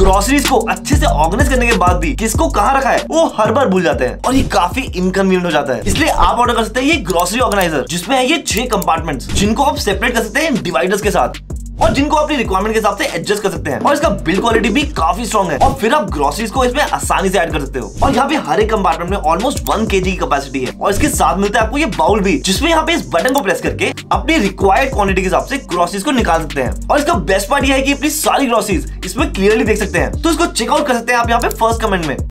Groceries को अच्छे से ऑर्गेनाइज करने के बाद भी किसको कहाँ रखा है वो हर बार भूल जाते हैं और ये काफी इनकन्वीनियंट हो जाता है। इसलिए आप ऑर्डर कर सकते हैं ये ग्रोसरी ऑर्गेनाइजर, जिसमें है ये 6 कंपार्टमेंट्स, जिनको आप सेपरेट कर सकते हैं डिवाइडर्स के साथ और जिनको अपनी रिक्वायरमेंट के हिसाब से एडजस्ट कर सकते हैं। और इसका बिल्ड क्वालिटी भी काफी स्ट्रॉन्ग है और फिर आप ग्रोसरीज को इसमें आसानी से ऐड कर सकते हो। और यहाँ पे हर एक कंपार्टमेंट में ऑलमोस्ट 1 kg की कैपेसिटी है और इसके साथ मिलता है आपको ये बाउल भी, जिसमें यहाँ पे इस बटन को प्रेस करके अपनी रिक्वायर्ड क्वांटिटी के हिसाब से ग्रोसरीज को निकाल सकते हैं। और इसका बेस्ट पार्ट यह है कि अपनी सारी ग्रोसरीज इसमें क्लियरली देख सकते हैं। तो इसको चेकआउट कर सकते हैं आप यहाँ पे फर्स्ट कमेंट में।